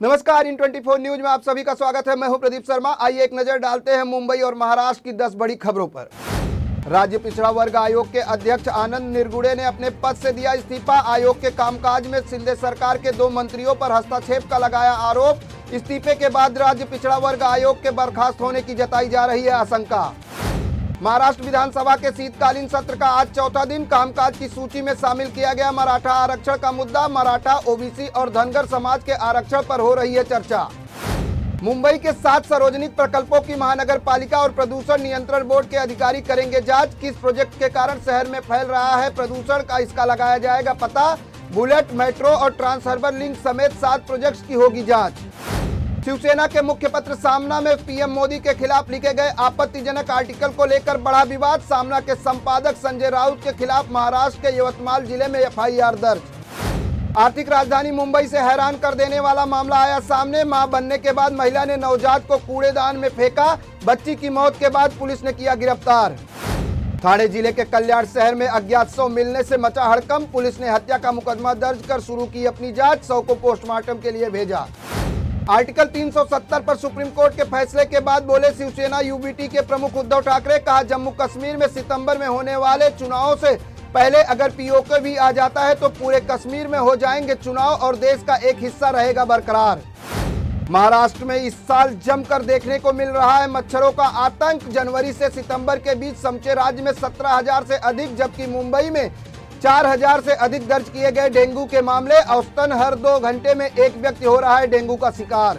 नमस्कार, इन 24 न्यूज में आप सभी का स्वागत है। मैं हूं प्रदीप शर्मा। आइए एक नजर डालते हैं मुंबई और महाराष्ट्र की 10 बड़ी खबरों पर। राज्य पिछड़ा वर्ग आयोग के अध्यक्ष आनंद निरगुडे ने अपने पद से दिया इस्तीफा। आयोग के कामकाज में शिंदे सरकार के 2 मंत्रियों पर हस्तक्षेप का लगाया आरोप। इस्तीफे के बाद राज्य पिछड़ा वर्ग आयोग के बर्खास्त होने की जताई जा रही है आशंका। महाराष्ट्र विधानसभा के शीतकालीन सत्र का आज चौथा दिन। कामकाज की सूची में शामिल किया गया मराठा आरक्षण का मुद्दा। मराठा, ओबीसी और धनगर समाज के आरक्षण पर हो रही है चर्चा। मुंबई के 7 सार्वजनिक प्रकल्पों की महानगर पालिका और प्रदूषण नियंत्रण बोर्ड के अधिकारी करेंगे जांच। किस प्रोजेक्ट के कारण शहर में फैल रहा है प्रदूषण का, इसका लगाया जाएगा पता। बुलेट, मेट्रो और ट्रांसहार्बर लिंक समेत 7 प्रोजेक्ट्स की होगी जांच। शिवसेना के मुख्य पत्र सामना में पीएम मोदी के खिलाफ लिखे गए आपत्तिजनक आर्टिकल को लेकर बढ़ा विवाद। सामना के संपादक संजय राउत के खिलाफ महाराष्ट्र के यवतमाल जिले में एफआईआर दर्ज। आर्थिक राजधानी मुंबई से हैरान कर देने वाला मामला आया सामने। मां बनने के बाद महिला ने नवजात को कूड़ेदान में फेंका। बच्ची की मौत के बाद पुलिस ने किया गिरफ्तार। ठाणे जिले के कल्याण शहर में अज्ञात शव मिलने से मचा हड़कंप। पुलिस ने हत्या का मुकदमा दर्ज कर शुरू की अपनी जांच। शव को पोस्टमार्टम के लिए भेजा। आर्टिकल 370 पर सुप्रीम कोर्ट के फैसले के बाद बोले शिवसेना यूबीटी के प्रमुख उद्धव ठाकरे। कहा, जम्मू कश्मीर में सितंबर में होने वाले चुनावों से पहले अगर पीओके भी आ जाता है तो पूरे कश्मीर में हो जाएंगे चुनाव और देश का एक हिस्सा रहेगा बरकरार। महाराष्ट्र में इस साल जमकर देखने को मिल रहा है मच्छरों का आतंक। जनवरी से सितंबर के बीच समूचे राज्य में 17,000 से अधिक, जबकि मुंबई में 4,000 से अधिक दर्ज किए गए डेंगू के मामले। औसतन हर 2 घंटे में एक व्यक्ति हो रहा है डेंगू का शिकार।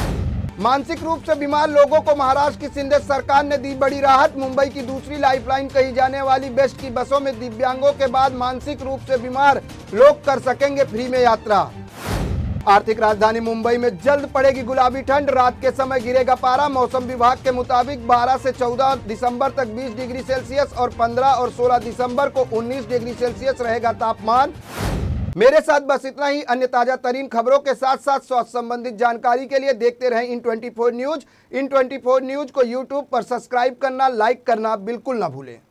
मानसिक रूप से बीमार लोगों को महाराष्ट्र की शिंदे सरकार ने दी बड़ी राहत। मुंबई की दूसरी लाइफलाइन कही जाने वाली बेस्ट की बसों में दिव्यांगों के बाद मानसिक रूप से बीमार लोग कर सकेंगे फ्री में यात्रा। आर्थिक राजधानी मुंबई में जल्द पड़ेगी गुलाबी ठंड। रात के समय गिरेगा पारा। मौसम विभाग के मुताबिक 12 से 14 दिसंबर तक 20 डिग्री सेल्सियस और 15 और 16 दिसंबर को 19 डिग्री सेल्सियस रहेगा तापमान। मेरे साथ बस इतना ही। अन्य ताजा तरीन खबरों के साथ साथ स्वास्थ्य संबंधित जानकारी के लिए देखते रहें इन 24 न्यूज। इन 24 न्यूज को यूट्यूब पर सब्सक्राइब करना, लाइक करना बिल्कुल ना भूलें।